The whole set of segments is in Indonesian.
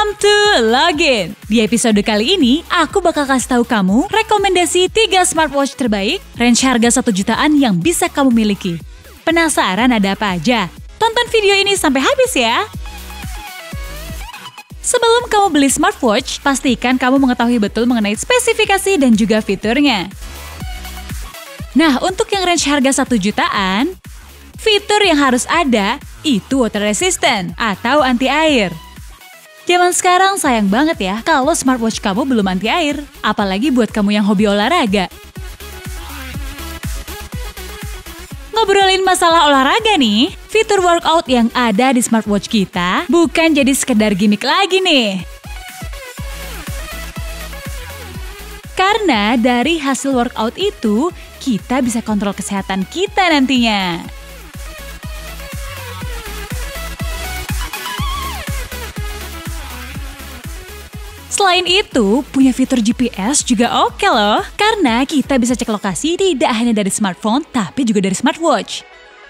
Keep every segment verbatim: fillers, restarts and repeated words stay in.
Welcome to Login. Di episode kali ini, aku bakal kasih tahu kamu rekomendasi tiga smartwatch terbaik, range harga satu jutaan yang bisa kamu miliki. Penasaran ada apa aja? Tonton video ini sampai habis ya. Sebelum kamu beli smartwatch, pastikan kamu mengetahui betul mengenai spesifikasi dan juga fiturnya. Nah, untuk yang range harga satu jutaan, fitur yang harus ada itu water resistant atau anti air. Zaman sekarang sayang banget ya kalau smartwatch kamu belum anti air, apalagi buat kamu yang hobi olahraga. Ngobrolin masalah olahraga nih, fitur workout yang ada di smartwatch kita bukan jadi sekedar gimmick lagi nih. Karena dari hasil workout itu, kita bisa kontrol kesehatan kita nantinya. Selain itu, punya fitur G P S juga oke loh. Karena kita bisa cek lokasi tidak hanya dari smartphone, tapi juga dari smartwatch.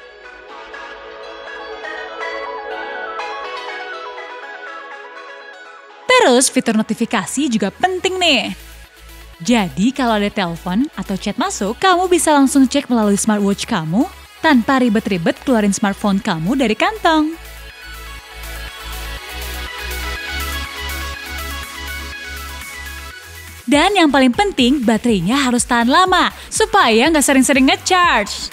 Terus, fitur notifikasi juga penting nih. Jadi, kalau ada telepon atau chat masuk, kamu bisa langsung cek melalui smartwatch kamu tanpa ribet-ribet keluarin smartphone kamu dari kantong. Dan yang paling penting, baterainya harus tahan lama, supaya nggak sering-sering nge-charge.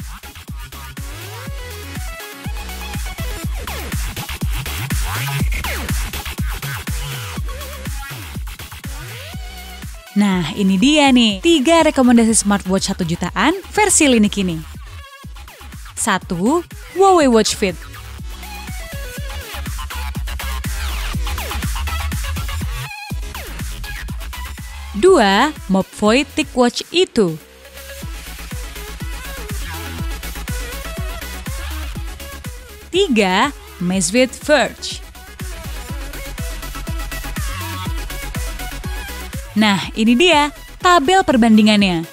Nah, ini dia nih, tiga rekomendasi smartwatch satu jutaan versi lini kini. Satu, Huawei Watch Fit. Dua, Mobvoi TicWatch E dua. Tiga, Amazfit Verge. Nah, ini dia tabel perbandingannya.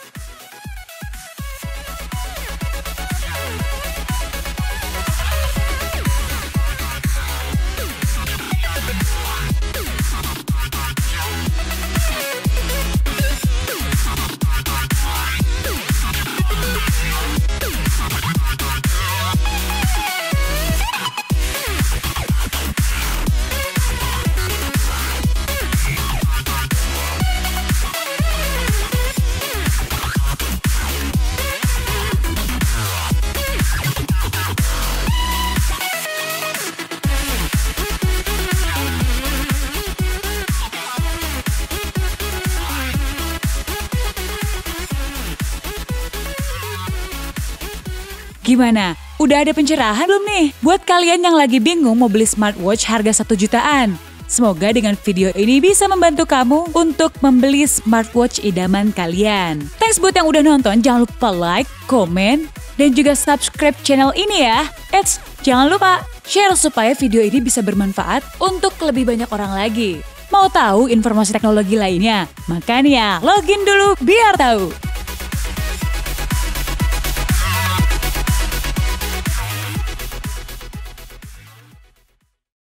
Gimana? Udah ada pencerahan belum nih? Buat kalian yang lagi bingung mau beli smartwatch harga satu jutaan. Semoga dengan video ini bisa membantu kamu untuk membeli smartwatch idaman kalian. Thanks buat yang udah nonton, jangan lupa like, komen, dan juga subscribe channel ini ya. Eits, jangan lupa share supaya video ini bisa bermanfaat untuk lebih banyak orang lagi. Mau tahu informasi teknologi lainnya? Makanya login dulu biar tahu.